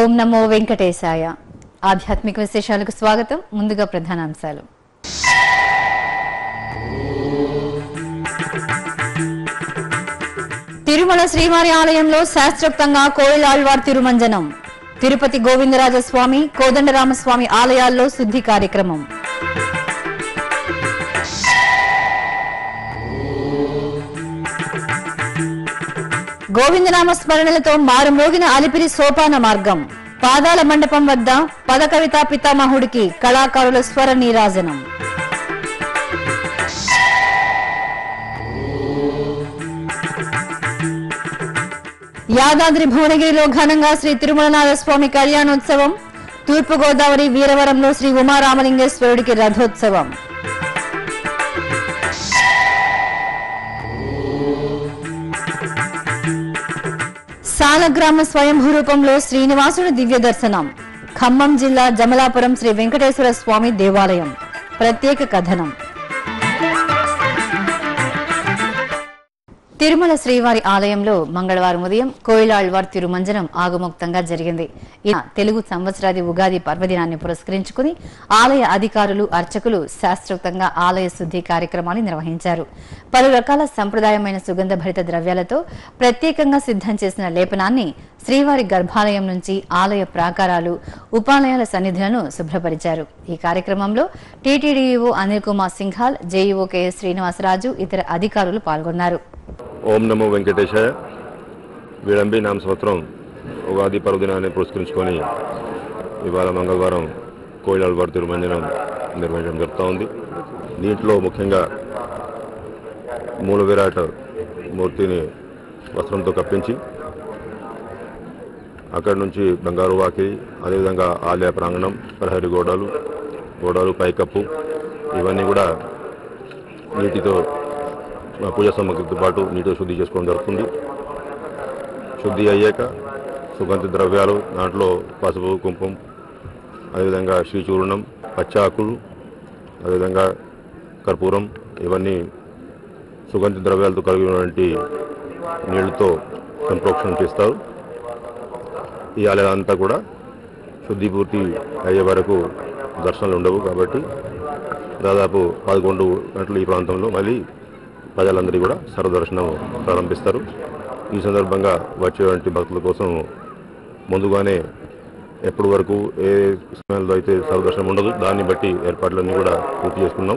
ఓం నమో వెంకటేశాయ. ఆధ్యాత్మిక విశేషాలకు స్వాగతం. ముందుగా ప్రధానాంశాలు. తిరుమల శ్రీవారి ఆలయంలో శాస్త్రోక్తంగా కోయిలాళ్వార్ తిరుమంజనం. తిరుపతి గోవిందరాజస్వామి, కోదండరామస్వామి ఆలయాల్లో శుద్ధి కార్యక్రమం. గోవిందనామ స్మరణలతో మారుమోగిన అలిపిరి సోపాన మార్గం. పాదాల మండపం వద్ద పద కవితా పితామహుడికి కళాకారుల స్వర నీరాజనం. యాదాద్రి భువనగిరిలో ఘనంగా శ్రీ తిరుమలనాథస్వామి కళ్యాణోత్సవం. తూర్పుగోదావరి వీరవరంలో శ్రీ ఉమారామలింగేశ్వరుడికి రథోత్సవం. సాలగ్రామ స్వయంభూ రూపంలో శ్రీనివాసుని దివ్య దర్శనం. ఖమ్మం జిల్లా జమలాపురం శ్రీ వెంకటేశ్వర స్వామి దేవాలయం. ప్రత్యేక కథనం. తిరుమల శ్రీవారి ఆలయంలో మంగళవారం ఉదయం కోయిలాళ్వార్ తిరుమంజనం ఆగమోక్తంగా జరిగింది. తెలుగు సంవత్సరాది ఉగాది పర్వదినాన్ని పురస్కరించుకుని ఆలయ అధికారులు, అర్చకులు శాస్త్రోక్తంగా ఆలయ శుద్ధి కార్యక్రమాన్ని నిర్వహించారు. పలు రకాల సంప్రదాయమైన సుగంధ భరిత ద్రవ్యాలతో ప్రత్యేకంగా సిద్ధం చేసిన లేపనాన్ని శ్రీవారి గర్భాలయం నుంచి ఆలయ ప్రాకారాలు, ఉపాలయాల సన్నిధులను శుభ్రపరిచారు. ఈ కార్యక్రమంలో TTD EO Anil Kumar Singhal, JEO KS Srinivasaraju, ఇతర అధికారులు పాల్గొన్నారు. ఓం నమో వెంకటేశాయ. విళంబి నామ సంవత్సరం ఉగాది పర్వదినాన్ని పురస్కరించుకొని ఇవాళ మంగళవారం కోయిలాళ్వార్ తిరుమంజనం నిర్వహించడం జరుగుతూ ఉంది. దీంట్లో ముఖ్యంగా మూల విరాట్ మూర్తిని వస్త్రంతో కప్పించి అక్కడి నుంచి బంగారు వాకిలి, అదేవిధంగా ఆలయ ప్రాంగణం, ప్రహరీ గోడలు, పైకప్పు ఇవన్నీ కూడా నీటితో పూజా సామగ్రితో పాటు నీటితో శుద్ధి చేసుకోవడం జరుగుతుంది. శుద్ధి అయ్యాక సుగంధ ద్రవ్యాలు, దాంట్లో పసుపు, కుంకుమ, అదేవిధంగా శ్రీచూర్ణం, పచ్చాకులు, అదేవిధంగా కర్పూరం, ఇవన్నీ సుగంధ ద్రవ్యాలతో కలిగినటువంటి నీళ్లతో సంప్రోక్షణం చేస్తారు. ఈ ఆలయం అంతా కూడా శుద్ధి పూర్తి అయ్యే వరకు దర్శనాలు ఉండవు కాబట్టి దాదాపు 11 గంటలు ఈ ప్రాంతంలో మళ్ళీ ప్రజలందరూ కూడా సర్వదర్శనం ప్రారంభిస్తారు. ఈ సందర్భంగా వచ్చేటువంటి భక్తుల కోసం ముందుగానే ఎప్పటి వరకు ఏ సమయంలో అయితే సర్వదర్శనం ఉండదు దాన్ని బట్టి ఏర్పాట్లన్నీ కూడా పూర్తి చేసుకున్నాం.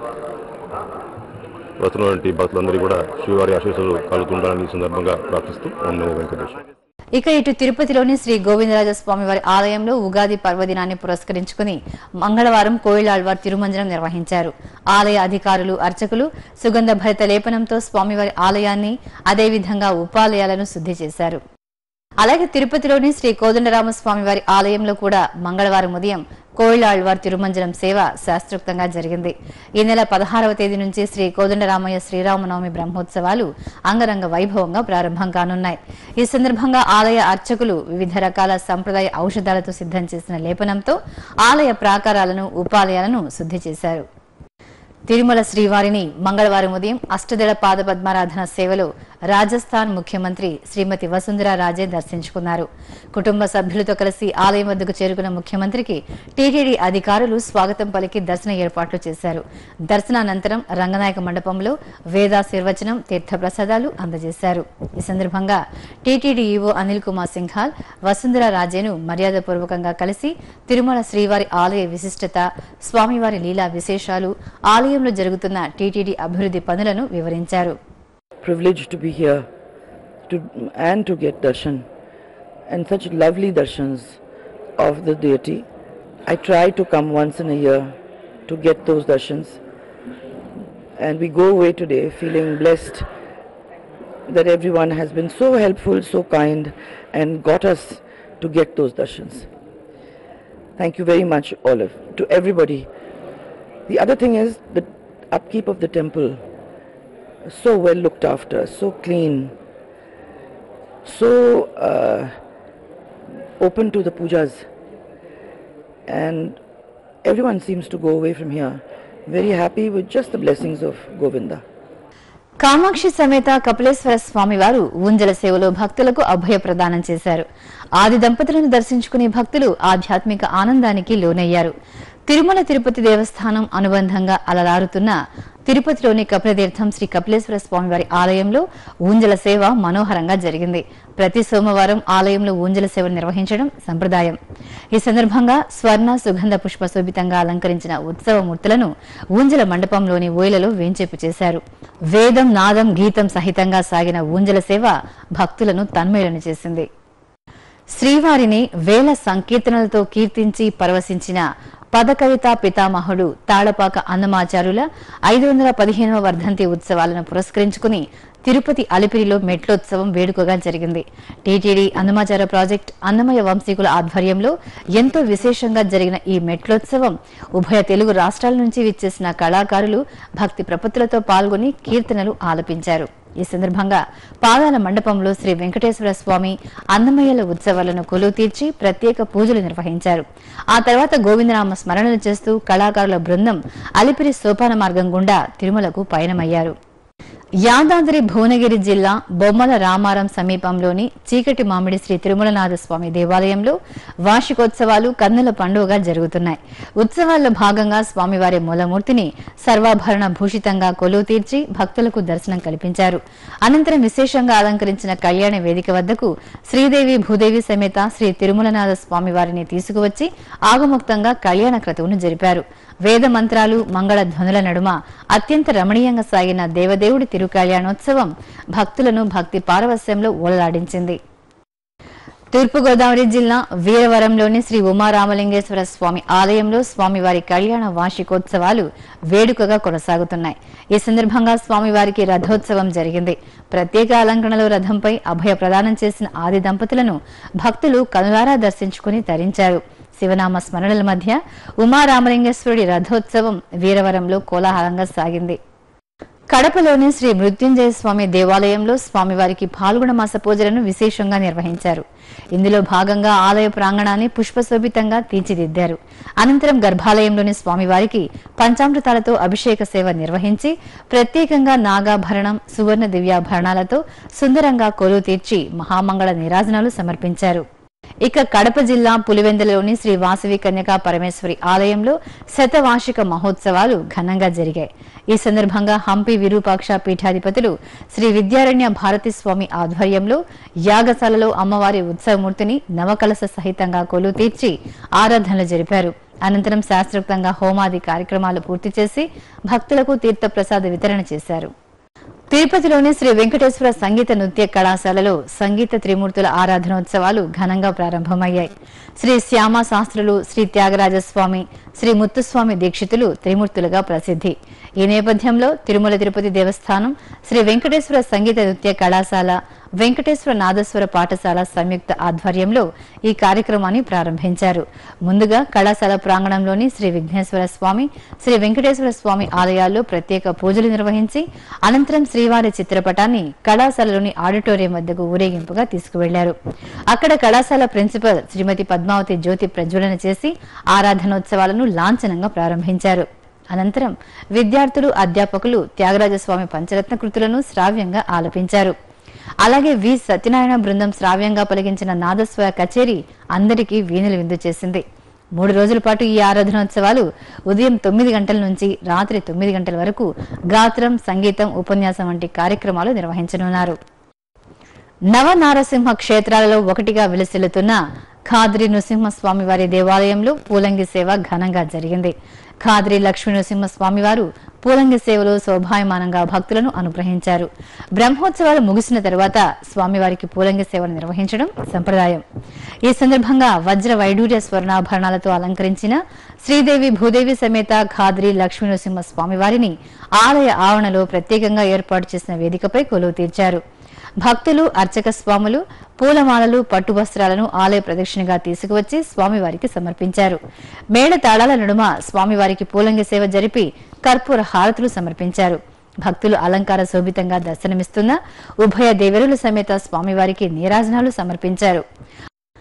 వస్తున్నటువంటి భక్తులందరూ కూడా శ్రీవారి ఆశీస్సులు కలుగుతుండాలని ఈ సందర్భంగా ప్రార్థిస్తూ ఓం నమో వెంకటేశ్వర. ఇక ఇటు తిరుపతిలోని శ్రీ గోవిందరాజస్వామి వారి ఆలయంలో ఉగాది పర్వదినాన్ని పురస్కరించుకుని మంగళవారం కోయిలాళ్వార్ తిరుమంజనం నిర్వహించారు. ఆలయ అధికారులు, అర్చకులు సుగంధ భరిత లేపనంతో స్వామివారి ఆలయాన్ని, అదేవిధంగా ఉపాలయాలను శుద్ధి చేశారు. అలాగే తిరుపతిలోని శ్రీ కోదండరామస్వామి వారి ఆలయంలో కూడా మంగళవారం ఉదయం కోయిలాళ్వార్ తిరుమంజనం సేవ శాస్త్రోక్తంగా జరిగింది. ఈ నెల 16వ తేదీ నుంచి శ్రీ కోదండరామయ్య శ్రీరామనవమి బ్రహ్మోత్సవాలు అంగరంగ వైభవంగా ప్రారంభం కానున్నాయి. ఈ సందర్భంగా ఆలయ అర్చకులు వివిధ రకాల సంప్రదాయ ఔషధాలతో సిద్ధం చేసిన లేపనంతో ఆలయ ప్రాకారాలను, ఉపాలయాలను శుద్ధి చేశారు. తిరుమల శ్రీవారిని మంగళవారం ఉదయం అష్టదళ పాద పద్మారాధన సేవలో రాజస్థాన్ ముఖ్యమంత్రి శ్రీమతి వసుంధరా రాజే దర్శించుకున్నారు. కుటుంబ సభ్యులతో కలిసి ఆలయం వద్దకు చేరుకున్న ముఖ్యమంత్రికి టీటీడీ అధికారులు స్వాగతం పలికి దర్శన ఏర్పాట్లు చేశారు. దర్శనానంతరం రంగనాయక మండపంలో వేదాశీర్వచనం, తీర్థప్రసాదాలు అందజేశారు. ఈ సందర్భంగా టీటీడీ ఈవో అనిల్ కుమార్ సింఘాల్ వసుంధరా రాజేను మర్యాదపూర్వకంగా కలిసి తిరుమల శ్రీవారి ఆలయ విశిష్టత, స్వామివారి లీలా విశేషాలు, ఆలయంలో జరుగుతున్న టీటీడీ అభివృద్ధి పనులను వివరించారు. Privileged to be here and to get darshan and such lovely darshans of the deity. I try to come once in a year to get those darshans, and we go away today feeling blessed that everyone has been so helpful, so kind, and got us to get those darshans. Thank you very much, to everybody. The other thing is the upkeep of the temple. So well looked after, so clean, so open to the pujas, and everyone seems to go away from here very happy with just the blessings of Govinda. Kamakshi సమేత కపిలేశ్వర స్వామివారు ఊంజల సేవలో భక్తులకు అభయ ప్రదానం చేశారు. ఆది దంపతులను దర్శించుకునే భక్తులు ఆధ్యాత్మిక ఆనందానికి లోనయ్యారు. తిరుమల తిరుపతి దేవస్థానం అనుబంధంగా అలరారుతున్న తిరుపతిలోని కపిలతీర్థం శ్రీ కపిలేశ్వర స్వామివారి ఆలయంలో ఊంజల సేవ మనోహరంగా జరిగింది. ప్రతి సోమవారం ఆలయంలో ఊంజల సేవ నిర్వహించడం సంప్రదాయం. ఈ సందర్భంగా స్వర్ణ సుగంధ పుష్పశోభితంగా అలంకరించిన ఉత్సవ మూర్తులను ఊంజల మండపంలోని ఓయలలో వేంచేపు చేశారు. వేదం, నాదం, గీతం సహితంగా సాగిన ఊంజల సేవ భక్తులను తన్మయులను చేసింది. శ్రీవారిని వేల సంకీర్తనలతో కీర్తించి పరవశించిన పదకవితా పితామహుడు తాళపాక అన్నమాచారుల 515వ వర్ధంతి ఉత్సవాలను పురస్కరించుకుని తిరుపతి అలిపిరిలో మెట్లోత్సవం వేడుకగా జరిగింది. టీటీడీ అన్నమాచార ప్రాజెక్ట్ అన్నమయ్య వంశీకుల ఆధ్వర్యంలో ఎంతో విశేషంగా జరిగిన ఈ మెట్లోత్సవం ఉభయ తెలుగు రాష్ట్రాల నుంచి విచ్చేసిన కళాకారులు భక్తి ప్రపత్తులతో పాల్గొని కీర్తనలు ఆలపించారు. ఈ సందర్భంగా పాదాల మండపంలో శ్రీ వెంకటేశ్వర స్వామి అన్నమయ్యల ఉత్సవాలను కొలువు తీర్చి ప్రత్యేక పూజలు నిర్వహించారు. ఆ తర్వాత గోవిందనామ స్మరణలు చేస్తూ కళాకారుల బృందం అలిపిరి సోపాన మార్గం గుండా తిరుమలకు పయనమయ్యారు. యాదాద్రి భువనగిరి జిల్లా బొమ్మల రామారం సమీపంలోని చీకటి మామిడి శ్రీ తిరుమలనాథ స్వామి దేవాలయంలో వార్షికోత్సవాలు కన్నుల పండుగగా జరుగుతున్నాయి. ఉత్సవాల్లో భాగంగా స్వామివారి మూలమూర్తిని సర్వాభరణ భూషితంగా కొలువు తీర్చి భక్తులకు దర్శనం కల్పించారు. అనంతరం విశేషంగా అలంకరించిన కళ్యాణ వేదిక వద్దకు శ్రీదేవి భూదేవి సమేత శ్రీ తిరుమలనాథ స్వామివారిని తీసుకువచ్చి ఆగమోక్తంగా కళ్యాణ క్రతువును జరిపారు. వేద మంత్రాలు, మంగళ ధ్వనుల నడుమ అత్యంత రమణీయంగా సాగిన దేవదేవుడి తిరుకళ్యాణోత్సవం భక్తులను భక్తి పారవస్యంలో ఓలలాడించింది. తూర్పుగోదావరి జిల్లా వీరవరంలోని శ్రీ ఉమారామలింగేశ్వర స్వామి ఆలయంలో స్వామివారి కళ్యాణ వార్షికోత్సవాలు వేడుకగా కొనసాగుతున్నాయి. ఈ సందర్భంగా స్వామివారికి రథోత్సవం జరిగింది. ప్రత్యేక అలంకరణలో రథంపై అభయ ప్రదానం చేసిన ఆది దంపతులను భక్తులు కనులారా దర్శించుకుని తరించారు. శివనామ స్మరణల మధ్య ఉమారామలింగేశ్వరుడి రథోత్సవం వీరవరంలో కోలాహలంగా సాగింది. కడపలోని శ్రీ మృత్యుంజయ స్వామి దేవాలయంలో స్వామివారికి పాల్గొన మాస పూజలను విశేషంగా నిర్వహించారు. ఇందులో భాగంగా ఆలయ ప్రాంగణాన్ని పుష్పశోభితంగా తీర్చిదిద్దారు. అనంతరం గర్భాలయంలోని స్వామివారికి పంచామృతాలతో అభిషేక సేవ నిర్వహించి ప్రత్యేకంగా నాగాభరణం, సువర్ణ దివ్యాభరణాలతో సుందరంగా కొలువు తీర్చి మహామంగళ నీరాజనాలు సమర్పించారు. ఇక కడప జిల్లా పులివెందులలోని శ్రీ వాసవి కన్యకా పరమేశ్వరి ఆలయంలో శతవార్షిక మహోత్సవాలు ఘనంగా జరిగాయి. ఈ సందర్భంగా హంపి విరూపాక్ష పీఠాధిపతులు శ్రీ విద్యారణ్య భారతి స్వామి ఆధ్వర్యంలో యాగశాలలో అమ్మవారి ఉత్సవమూర్తిని నవకలశ సహితంగా కొలువు తీర్చి ఆరాధనలు జరిపారు. అనంతరం శాస్త్రోక్తంగా హోమాది కార్యక్రమాలు పూర్తి చేసి భక్తులకు తీర్థప్రసాద వితరణ చేశారు. తిరుపతిలోని శ్రీ వెంకటేశ్వర సంగీత నృత్య కళాశాలలో సంగీత త్రిమూర్తుల ఆరాధనోత్సవాలు ఘనంగా ప్రారంభమయ్యాయి. శ్రీ శ్యామ శాస్త్రులు, శ్రీ త్యాగరాజస్వామి, శ్రీ ముత్తుస్వామి దీక్షితులు త్రిమూర్తులుగా ప్రసిద్ధి. ఈ నేపథ్యంలో తిరుమల తిరుపతి దేవస్థానం, శ్రీ వెంకటేశ్వర సంగీత నృత్య కళాశాల, వెంకటేశ్వర నాదస్వర పాఠశాల సంయుక్త ఆధ్వర్యంలో ఈ కార్యక్రమాన్ని ప్రారంభించారు. ముందుగా కళాశాల ప్రాంగణంలోని శ్రీ విఘ్నేశ్వర స్వామి, శ్రీ వెంకటేశ్వర స్వామి ఆలయాల్లో ప్రత్యేక పూజలు నిర్వహించి అనంతరం శ్రీవారి చిత్రపటాన్ని కళాశాలలోని ఆడిటోరియం వద్దకు ఊరేగింపుగా తీసుకువెళ్లారు. అక్కడ కళాశాల ప్రిన్సిపల్ శ్రీమతి పద్మావతి జ్యోతి ప్రజ్వలన చేసి ఆరాధనోత్సవాలను లాంఛనంగా ప్రారంభించారు. అనంతరం విద్యార్థులు, అధ్యాపకులు త్యాగరాజస్వామి పంచరత్న కృతులను శ్రావ్యంగా ఆలపించారు. అలాగే వి సత్యనారాయణ బృందం శ్రావ్యంగా పలికించిన నాదస్వర కచేరీ అందరికీ వీణులు విందు చేసింది. 3 రోజుల పాటు ఈ ఆరాధనోత్సవాలు ఉదయం 9 గంటల నుంచి రాత్రి 9 గంటల వరకు గాత్రం, సంగీతం, ఉపన్యాసం వంటి కార్యక్రమాలు నిర్వహించనున్నారు. నవనారసింహ క్షేత్రాలలో ఒకటిగా విలసిల్లుతున్న ఖాద్రి నృసింహస్వామివారి దేవాలయంలో పూలంగి సేవ ఘనంగా జరిగింది. ఖాద్రి లక్ష్మీ నృసింహస్వామివారు పూలంగి సేవలో శోభాయమానంగా భక్తులను అనుగ్రహించారు. బ్రహ్మోత్సవాలు ముగిసిన తరువాత స్వామివారికి పూలంగి సేవను నిర్వహించడం సంప్రదాయం. ఈ సందర్భంగా వజ్ర వైడూర్య స్వర్ణాభరణాలతో అలంకరించిన శ్రీదేవి భూదేవి సమేత ఖాద్రి లక్ష్మీ నృసింహ స్వామివారిని ఆలయ ఆవరణలో ప్రత్యేకంగా ఏర్పాటు చేసిన వేదికపై కొలువు తీర్చారు. భక్తులు, అర్చక స్వాములు పూలమాలలు, పట్టు వస్త్రాలను ఆలయ ప్రదక్షిణగా తీసుకువచ్చి స్వామివారికి సమర్పించారు. మేళ తాళాల నడుమ స్వామివారికి పూలంగి సేవ జరిపి కర్పూర హారతులు సమర్పించారు. భక్తులు అలంకార శోభితంగా దర్శనమిస్తున్న ఉభయ దేవరుల సమేత స్వామివారికి నీరాజనాలు సమర్పించారు.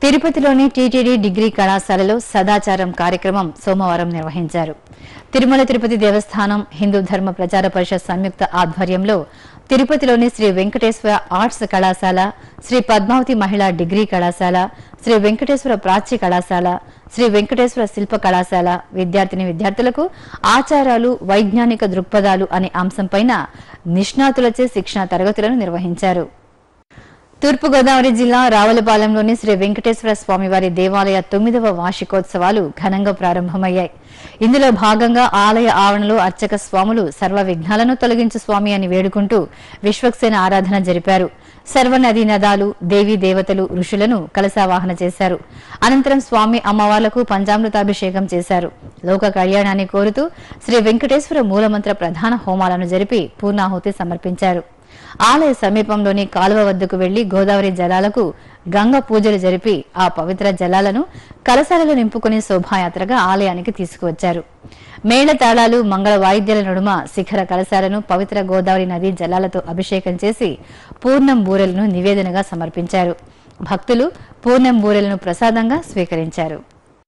తిరుపతిలోని టీటీడీ డిగ్రీ కళాశాలలో సదాచారం కార్యక్రమం సోమవారం నిర్వహించారు. తిరుమల తిరుపతి దేవస్థానం హిందూ ధర్మ ప్రచార పరిషత్ సంయుక్త ఆధ్వర్యంలో తిరుపతిలోని శ్రీ వెంకటేశ్వర ఆర్ట్స్ కళాశాల, శ్రీ పద్మావతి మహిళా డిగ్రీ కళాశాల, శ్రీ వెంకటేశ్వర ప్రాచ్య కళాశాల, శ్రీ వెంకటేశ్వర శిల్ప కళాశాల విద్యార్థులకు ఆచారాలు, వైజ్ఞానిక దృక్పథాలు అనే అంశంపైన నిష్ణాతులచే శిక్షణ తరగతులను నిర్వహించారు. తూర్పుగోదావరి జిల్లా రావులపాలెంలోని శ్రీ వెంకటేశ్వర స్వామివారి దేవాలయ 9వ వార్షికోత్సవాలు ఘనంగా ప్రారంభమయ్యాయి. ఇందులో భాగంగా ఆలయ ఆవరణలో అర్చక స్వాములు సర్వ విఘ్నాలను తొలగించు స్వామి అని వేడుకుంటూ విశ్వక్సేన ఆరాధన జరిపారు. సర్వనదీ నదాలు, దేవీ దేవతలు, ఋషులను కలశావాహన చేశారు. అనంతరం స్వామి అమ్మవార్లకు పంచామృతాభిషేకం చేశారు. లోక కళ్యాణాన్ని కోరుతూ శ్రీ వెంకటేశ్వర మూలమంత్ర ప్రధాన హోమాలను జరిపి పూర్ణాహుతి సమర్పించారు. ఆలయ సమీపంలోని కాలువ వద్దకు వెళ్లి గోదావరి జలాలకు గంగ పూజలు జరిపి ఆ పవిత్ర జలాలను కలశాలలో నింపుకుని శోభాయాత్రగా ఆలయానికి తీసుకువచ్చారు. మేళతాళాలు, మంగళ వాయిద్యాల నడుమ శిఖర కలశాలను పవిత్ర గోదావరి నదీ జలాలతో అభిషేకం చేసి పూర్ణం బూరెలను నివేదనగా సమర్పించారు. భక్తులు పూర్ణం బూరెలను ప్రసాదంగా స్వీకరించారు.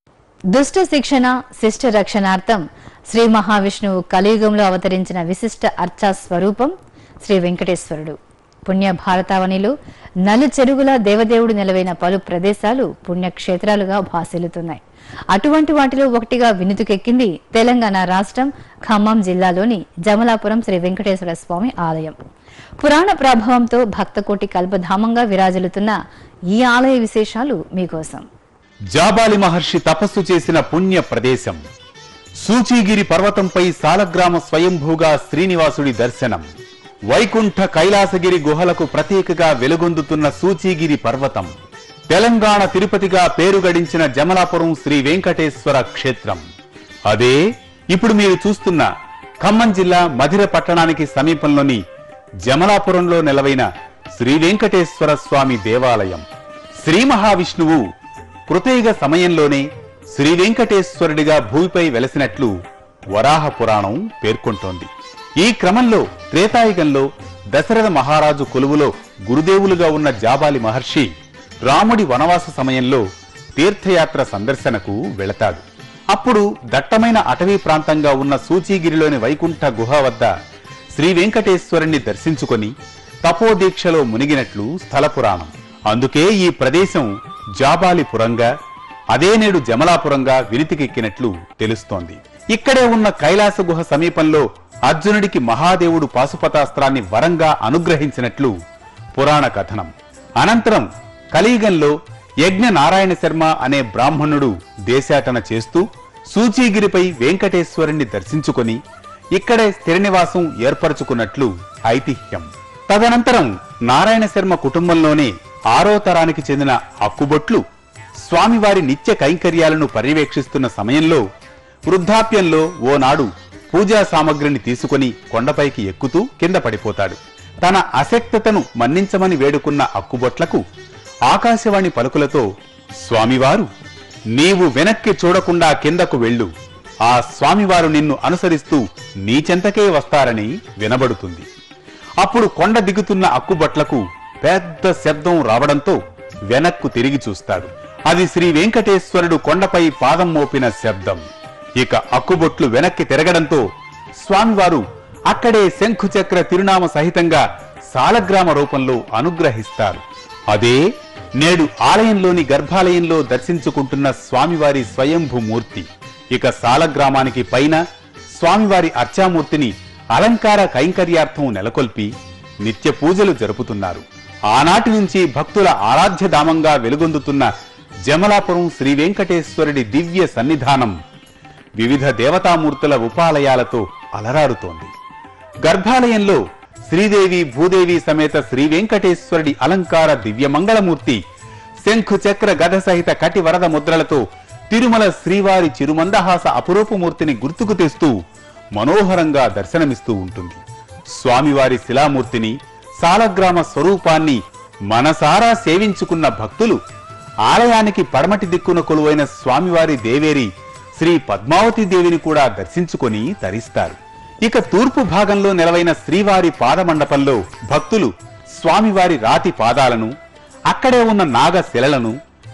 దుష్ట శిక్షణ, శిష్ట రక్షణార్థం శ్రీ మహావిష్ణువు కలియుగంలో అవతరించిన విశిష్ట అర్చా స్వరూపం శ్రీ వెంకటేశ్వరుడు. పుణ్య భారతావనిలో నలు చెరుగుల దేవదేవుడు నిలవైన పలు ప్రదేశాలు పుణ్యక్షేత్రాలుగా భాసిల్లుతున్నాయి. అటువంటి వాటిలో ఒకటిగా వినుతుకెక్కింది తెలంగాణ రాష్ట్రం ఖమ్మం జిల్లాలోని జమలాపురం శ్రీ వెంకటేశ్వర స్వామి ఆలయం. పురాణ ప్రభావంతో భక్తకోటి కల్పధామంగా విరాజిల్లుతున్న ఈ ఆలయ విశేషాలు మీకోసం. జాబాలి మహర్షి తపస్సు చేసిన పుణ్య ప్రదేశం. సూచీగిరి పర్వతంపై సాలగ్రామ స్వయంభూగా శ్రీనివాసుడి దర్శనం. వైకుంఠ కైలాసగిరి గుహలకు ప్రతీకగా వెలుగొందుతున్న సూచీగిరి పర్వతం. తెలంగాణ తిరుపతిగా పేరు గడించిన జమలాపురం శ్రీ వెంకటేశ్వర క్షేత్రం. అదే ఇప్పుడు మీరు చూస్తున్న ఖమ్మం జిల్లా మధిర పట్టణానికి సమీపంలోని జమలాపురంలో నెలవైన శ్రీ వెంకటేశ్వర స్వామి దేవాలయం. శ్రీ మహావిష్ణువు కృతయుగ సమయంలోనే శ్రీ వెంకటేశ్వరుడిగా భూమిపై వెలసినట్లు వరాహ పురాణం పేర్కొంటోంది. ఈ క్రమంలో త్రేతాయుగంలో దశరథ మహారాజు కొలువులో గురుదేవులుగా ఉన్న జాబాలి మహర్షి రాముడి వనవాస సమయంలో తీర్థయాత్ర సందర్శనకు వెళతాడు. అప్పుడు దట్టమైన అటవీ ప్రాంతంగా ఉన్న సూచీగిరిలోని వైకుంఠ గుహ వద్ద శ్రీ వెంకటేశ్వరుణ్ణి దర్శించుకొని తపోదీక్షలో మునిగినట్లు స్థల పురాణం. అందుకే ఈ ప్రదేశం జాబాలిపురంగా, అదే నేడు జమలాపురంగా వినితికెక్కినట్లు తెలుస్తోంది. ఇక్కడే ఉన్న కైలాస గుహ సమీపంలో అర్జునుడికి మహాదేవుడు పాశుపతాస్త్రాన్ని వరంగా అనుగ్రహించినట్లు పురాణ కథనం. అనంతరం కలియుగంలో యజ్ఞ నారాయణ శర్మ అనే బ్రాహ్మణుడు దేశాటన చేస్తూ సూచీగిరిపై వెంకటేశ్వరుణ్ణి దర్శించుకొని ఇక్కడే స్థిర నివాసం ఏర్పరచుకున్నట్లు ఐతిహ్యం. తదనంతరం నారాయణ శర్మ కుటుంబంలోనే 6వ తరానికి చెందిన అక్కుబొట్లు స్వామివారి నిత్య కైంకర్యాలను పర్యవేక్షిస్తున్న సమయంలో వృద్ధాప్యంలో ఓనాడు పూజా సామగ్రిని తీసుకుని కొండపైకి ఎక్కుతూ కింద పడిపోతాడు. తన అశక్తతను మన్నించమని వేడుకున్న అక్కుబొట్లకు ఆకాశవాణి పలుకులతో స్వామివారు, నీవు వెనక్కి చూడకుండా కిందకు వెళ్ళు, ఆ స్వామివారు నిన్ను అనుసరిస్తూ నీచెంతకే వస్తారని వినబడుతుంది. అప్పుడు కొండ దిగుతున్న అక్కుబొట్లకు పెద్ద శబ్దం రావడంతో వెనక్కు తిరిగి చూస్తాడు. అది శ్రీ వెంకటేశ్వరుడు కొండపై పాదం మోపిన శబ్దం. ఇక అక్కుబొట్లు వెనక్కి తిరగడంతో స్వామివారు అక్కడే శంఖుచక్ర తిరునామ సహితంగా సాలగ్రామ రూపంలో అనుగ్రహిస్తారు. అదే నేడు ఆలయంలోని గర్భాలయంలో దర్శించుకుంటున్న స్వామివారి స్వయంభూమూర్తి. ఇక సాలగ్రామానికి పైన స్వామివారి అర్చామూర్తిని అలంకార కైంకర్యార్థం నెలకొల్పి నిత్య పూజలు జరుపుతున్నారు. ఆనాటి నుంచి భక్తుల ఆరాధ్యధామంగా వెలుగొందుతున్న జమలాపురం శ్రీ వెంకటేశ్వరుడి దివ్య సన్నిధానం వివిధ దేవతామూర్తుల ఉపాలయాలతో అలరారుతోంది. గర్భాలయంలో శ్రీదేవి భూదేవి సమేత శ్రీ వెంకటేశ్వరుడి అలంకార దివ్యమంగళమూర్తి శంఖు చక్ర గద సహిత కటి వరద ముద్రలతో తిరుమల శ్రీవారి చిరుమందహాస అపురూపమూర్తిని గుర్తుకు తెస్తూ మనోహరంగా దర్శనమిస్తూ ఉంటుంది. స్వామివారి శిలామూర్తిని, సాలగ్రామ స్వరూపాన్ని మనసారా సేవించుకున్న భక్తులు ఆలయానికి పడమటి దిక్కున కొలువైన స్వామివారి దేవేరి శ్రీ పద్మావతి దేవిని కూడా దర్శించుకొని తరిస్తారు. ఇక తూర్పు భాగంలో నెలవైన శ్రీవారి పాదమండపంలో భక్తులు స్వామివారి రాతి పాదాలను, అక్కడే ఉన్న నాగశిలలను,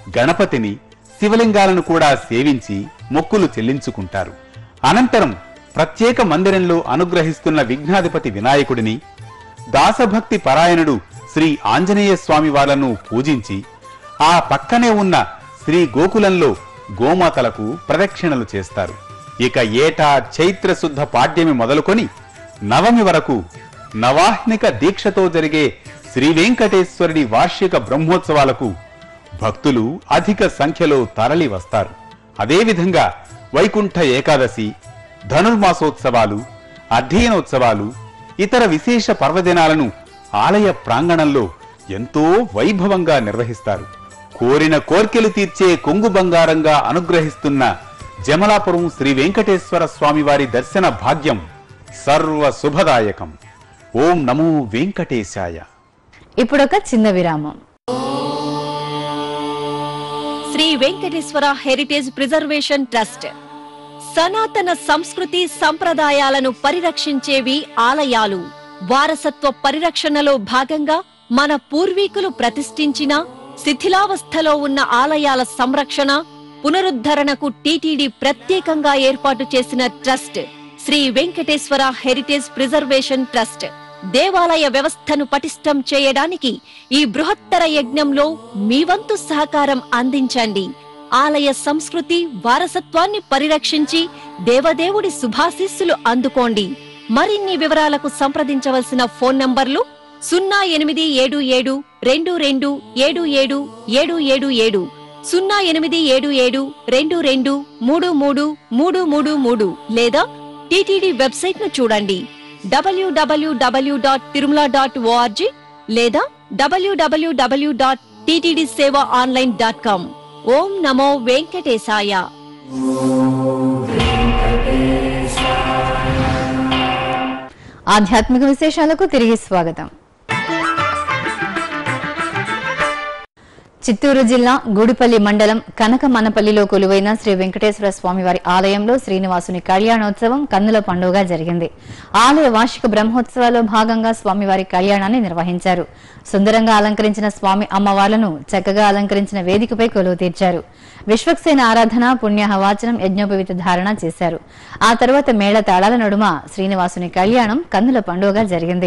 గణపతిని, శివలింగాలను కూడా సేవించి మొక్కులు చెల్లించుకుంటారు. అనంతరం ప్రత్యేక మందిరంలో అనుగ్రహిస్తున్న విఘ్నాధిపతి వినాయకుడిని, దాసభక్తి పరాయణుడు శ్రీ ఆంజనేయ స్వామి వాళ్లను పూజించి ఆ పక్కనే ఉన్న శ్రీ గోకులంలో గోమాతలకు ప్రదక్షిణలు చేస్తారు. ఇక ఏటా చైత్ర శుద్ధ పాడ్యమి మొదలుకొని నవమి వరకు నవాహ్నిక దీక్షతో జరిగే శ్రీ వెంకటేశ్వరుడి వార్షిక బ్రహ్మోత్సవాలకు భక్తులు అధిక సంఖ్యలో తరలి వస్తారు. అదేవిధంగా వైకుంఠ ఏకాదశి, ధనుర్మాసోత్సవాలు, అధ్యయనోత్సవాలు, ఇతర విశేష పర్వదినాలను ఆలయ ప్రాంగణంలో ఎంతో వైభవంగా నిర్వహిస్తారు. కోరిన కోర్కెలు తీర్చే కొంగు బంగారంగా అనుగ్రహిస్తున్న జమలాపురం శ్రీ వెంకటేశ్వర స్వామివారి దర్శన భాగ్యం సర్వ శుభదాయకం. ఓం నమో వెంకటేశాయ. ఇప్పుడొక చిన్న విరామం. Sri Venkateswara heritage preservation trust సనాతన సంస్కృతి సంప్రదాయాలను పరిరక్షించేవి ఆలయాలు. వారసత్వ పరిరక్షణలో భాగంగా మన పూర్వీకులు ప్రతిష్ఠించిన శిథిలావస్థలో ఉన్న ఆలయాల సంరక్షణ, పునరుద్ధరణకు టీటీడీ ప్రత్యేకంగా ఏర్పాటు చేసిన trust Sri Venkateswara heritage preservation trust. దేవాలయ వ్యవస్థను పటిష్టం చేయడానికి ఈ బృహత్తర యజ్ఞంలో మీ వంతు సహకారం అందించండి. ఆలయ సంస్కృతి వారసత్వాన్ని పరిరక్షించి దేవదేవుడి శుభాశీస్సులు అందుకోండి. మరిన్ని వివరాలకు సంప్రదించవలసిన ఫోన్ నంబర్లు 0877 22 77 777, 0877 22 33 333 లేదా టీటీడీ వెబ్సైట్ ను చూడండి www.tirumala.org లేదా www.ttdsevaonline.com. ఓం నమో వెంకటేశాయ. ఆధ్యాత్మిక విశేషాలకు తిరిగి స్వాగతం. చిత్తూరు జిల్లా గూడిపల్లి మండలం కనకమనపల్లిలో కొలువైన శ్రీ వెంకటేశ్వర స్వామివారి ఆలయంలో శ్రీనివాసుని కళ్యాణోత్సవం కన్నుల పండుగగా జరిగింది. ఆలయ వార్షిక బ్రహ్మోత్సవాల్లో భాగంగా స్వామివారి కళ్యాణాన్ని నిర్వహించారు. సుందరంగా అలంకరించిన స్వామి అమ్మవార్లను చక్కగా అలంకరించిన వేదికపై కొలువు తీర్చారు. విశ్వక్సేన ఆరాధన, పుణ్యాహవాచనం, యజ్ఞోపవీత ధారణ చేశారు. ఆ తర్వాత మేళ తాళాల నడుమ శ్రీనివాసుని కళ్యాణం కన్నుల పండుగగా జరిగింది.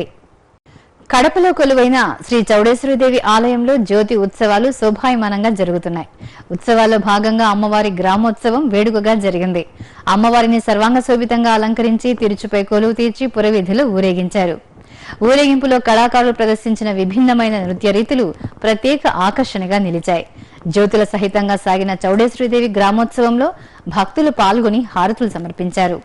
కడపలో కొలువైన శ్రీ చౌడేశ్వరీదేవి ఆలయంలో జ్యోతి ఉత్సవాలు శోభాయమానంగా జరుగుతున్నాయి. ఉత్సవాల్లో భాగంగా అమ్మవారి గ్రామోత్సవం వేడుకగా జరిగింది. అమ్మవారిని సర్వాంగ శోభితంగా అలంకరించి తిరుచుపై కొలువు తీర్చి పురవీధిలో ఊరేగించారు. ఊరేగింపులో కళాకారులు ప్రదర్శించిన విభిన్నమైన నృత్య రీతులు ప్రత్యేక ఆకర్షణగా నిలిచాయి. జ్యోతుల సహితంగా సాగిన చౌడేశ్వరీదేవి గ్రామోత్సవంలో భక్తులు పాల్గొని హారతులు సమర్పించారు.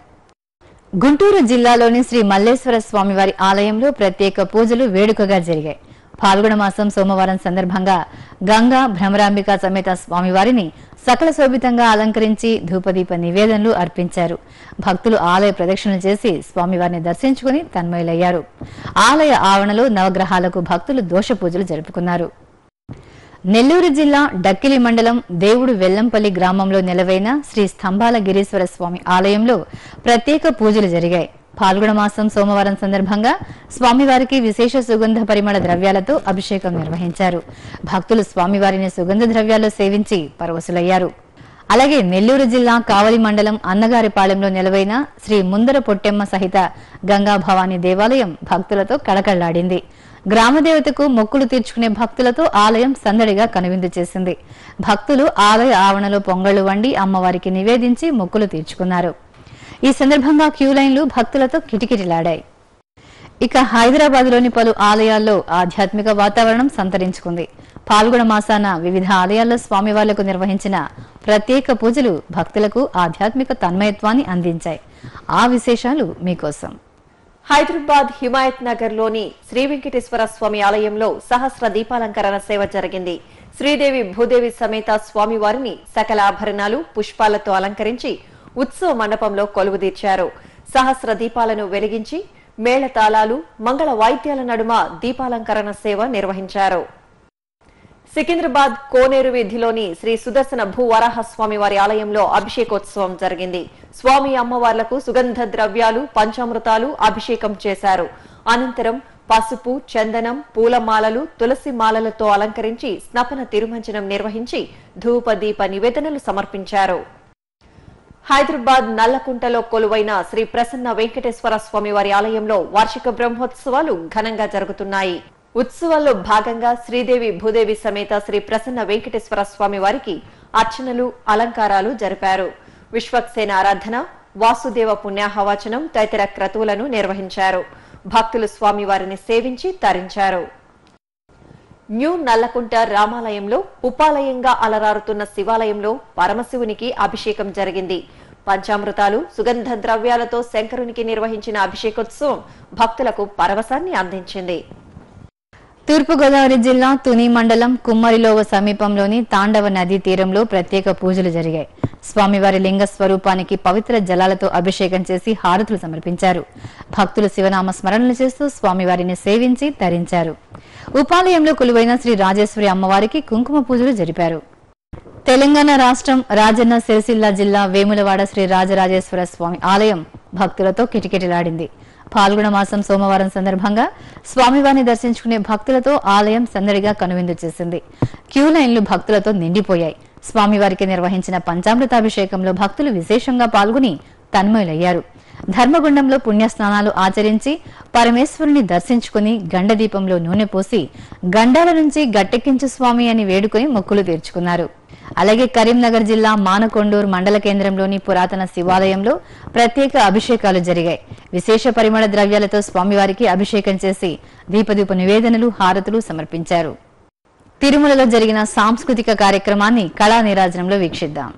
గుంటూరు జిల్లాలోని శ్రీ మల్లేశ్వర స్వామివారి ఆలయంలో ప్రత్యేక పూజలు వేడుకగా జరిగాయి. పాల్గొన మాసం సోమవారం సందర్భంగా గంగా భ్రమరాంబిక సమేత స్వామివారిని సకల శోభితంగా అలంకరించి ధూపదీప నివేదనలు అర్పించారు. భక్తులు ఆలయ ప్రదక్షిణలు చేసి స్వామివారిని దర్శించుకుని తన్మయులయ్యారు. ఆలయ ఆవరణలో నవగ్రహాలకు భక్తులు దోష పూజలు జరుపుకున్నారు. నెల్లూరు జిల్లా డక్కిలి మండలం దేవుడు వెల్లంపల్లి గ్రామంలో నెలవైన శ్రీ స్తంభాల గిరీశ్వర స్వామి ఆలయంలో ప్రత్యేక పూజలు జరిగాయి. పాల్గొన మాసం సోమవారం సందర్భంగా స్వామివారికి విశేష సుగంధ పరిమళ ద్రవ్యాలతో అభిషేకం నిర్వహించారు. భక్తులు స్వామివారిని సుగంధ ద్రవ్యాలు సేవించి పరవశులయ్యారు. అలాగే నెల్లూరు జిల్లా కావలి మండలం అన్నగారిపాలెంలో నెలవైన శ్రీ ముందర పొట్టెమ్మ సహిత గంగా భవానీ దేవాలయం భక్తులతో కళకళ్లాడింది. గ్రామదేవతకు మొక్కులు తీర్చుకునే భక్తులతో ఆలయం సందడిగా కనువిందు చేసింది. భక్తులు ఆలయ ఆవరణలో పొంగళ్లు వండి అమ్మవారికి నివేదించి మొక్కులు తీర్చుకున్నారు. ఈ సందర్భంగా క్యూలైన్లు భక్తులతో కిటకిటలాడాయి. ఇక హైదరాబాద్లోని పలు ఆలయాల్లో ఆధ్యాత్మిక వాతావరణం సంతరించుకుంది. పాల్గొన మాసాన వివిధ ఆలయాల్లో స్వామివార్లకు నిర్వహించిన ప్రత్యేక పూజలు భక్తులకు ఆధ్యాత్మిక తన్మయత్వాన్ని అందించాయి. ఆ విశేషాలు మీకోసం. హైదరాబాద్ హిమాయత్ నగర్ లోని శ్రీ వెంకటేశ్వర స్వామి ఆలయంలో సహస్ర దీపాలంకరణ సేవ జరిగింది. శ్రీదేవి భూదేవి సమేత స్వామివారిని సకల ఆభరణాలు పుష్పాలతో అలంకరించి ఉత్సవ మండపంలో కొలువుదీర్చారు. సహస్ర దీపాలను వెలిగించి మేళతాళాలు, మంగళ వాయిద్యాల నడుమ దీపాలంకరణ సేవ నిర్వహించారు. సికింద్రాబాద్ కోనేరు వీధిలోని శ్రీ సుదర్శన భూవరాహ స్వామి వారి ఆలయంలో అభిషేకోత్సవం జరిగింది. స్వామి అమ్మవార్లకు సుగంధ ద్రవ్యాలు, పంచామృతాలు అభిషేకం చేశారు. అనంతరం పసుపు, చందనం, పూలమాలలు, తులసి మాలలతో అలంకరించి స్నపన తిరుమంజనం నిర్వహించి ధూప దీప నివేదనలు సమర్పించారు. హైదరాబాద్ నల్లకుంటలో కొలువైన శ్రీ ప్రసన్న వెంకటేశ్వర స్వామి వారి ఆలయంలో వార్షిక బ్రహ్మోత్సవాలు ఘనంగా జరుగుతున్నాయి. ఉత్సవాల్లో భాగంగా శ్రీదేవి భూదేవి సమేత శ్రీ ప్రసన్న వెంకటేశ్వర స్వామి వారికి అర్చనలు, అలంకారాలు జరిపారు. విశ్వక్సేన ఆరాధన, వాసుదేవ పుణ్యాహవచనం తదితర క్రతువులను నిర్వహించారు. భక్తులు స్వామివారిని సేవించి తరించారు. న్యూ నల్లకుంట రామాలయంలో ఉపాలయంగా అలరారుతున్న శివాలయంలో పరమశివునికి అభిషేకం జరిగింది. పంచామృతాలు, సుగంధ ద్రవ్యాలతో శంకరునికి నిర్వహించిన అభిషేకోత్సవం భక్తులకు పరవశాన్ని అందించింది. తూర్పుగోదావరి జిల్లా తుని మండలం కుమ్మరిలోవ సమీపంలోని తాండవ నదీ తీరంలో ప్రత్యేక పూజలు జరిగాయి. స్వామివారి లింగ స్వరూపానికి పవిత్ర జలాలతో అభిషేకం చేసి హారతులు సమర్పించారు. భక్తులు శివనామ స్మరణలు చేస్తూ స్వామివారిని సేవించి తరించారు. ఉపాలయంలో కొలువైన శ్రీ రాజేశ్వరి అమ్మవారికి కుంకుమ పూజలు జరిపారు. తెలంగాణ రాష్ట్రం రాజన్న సిరిసిల్ల జిల్లా వేములవాడ శ్రీ రాజరాజేశ్వర స్వామి ఆలయం భక్తులతో కిటకిటలాడింది. పాల్గొన మాసం సోమవారం సందర్భంగా స్వామివారిని దర్శించుకునే భక్తులతో ఆలయం సందడిగా కనువిందు చేసింది. క్యూ లైన్లు భక్తులతో నిండిపోయాయి. స్వామివారికి నిర్వహించిన పంచామృతాభిషేకంలో భక్తులు విశేషంగా పాల్గొని తన్మయులయ్యారు. ధర్మగుండంలో పుణ్యస్నానాలు ఆచరించి పరమేశ్వరుని దర్శించుకుని గండదీపంలో నూనె పోసి గండాల నుంచి గట్టెక్కించు స్వామి అని వేడుకుని మొక్కులు తీర్చుకున్నారు. అలాగే కరీంనగర్ జిల్లా మానకొండూరు మండల కేంద్రంలోని పురాతన శివాలయంలో ప్రత్యేక అభిషేకాలు జరిగాయి. విశేష పరిమళ ద్రవ్యాలతో స్వామివారికి అభిషేకం చేసి దీపదీప నివేదనలు, హారతులు సమర్పించారు. తిరుమలలో జరిగిన సాంస్కృతిక కార్యక్రమాన్ని కళా నీరాజనంలో వీక్షిద్దాం.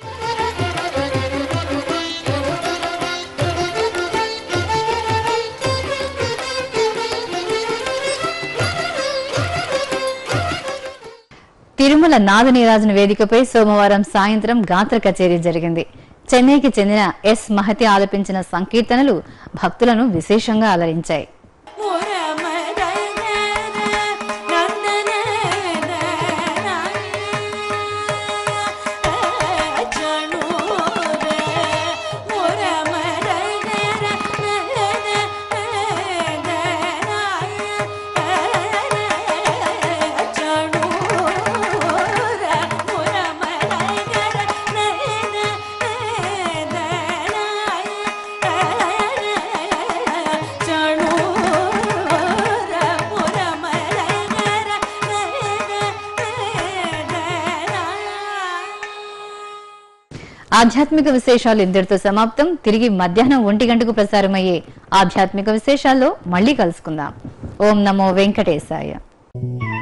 తిరుమల నాద నీరాజన వేదికపై సోమవారం సాయంత్రం గాత్ర కచేరీ జరిగింది. చెన్నైకి చెందిన ఎస్ మహతి ఆలపించిన సంకీర్తనలు భక్తులను విశేషంగా అలరించాయి. ఆధ్యాత్మిక విశేషాలు ఇంతటితో సమాప్తం. తిరిగి మధ్యాహ్నం 1 గంటకు ప్రసారమయ్యే ఆధ్యాత్మిక విశేషాల్లో మళ్లీ కలుసుకుందాం. ఓం నమో వెంకటేశాయ.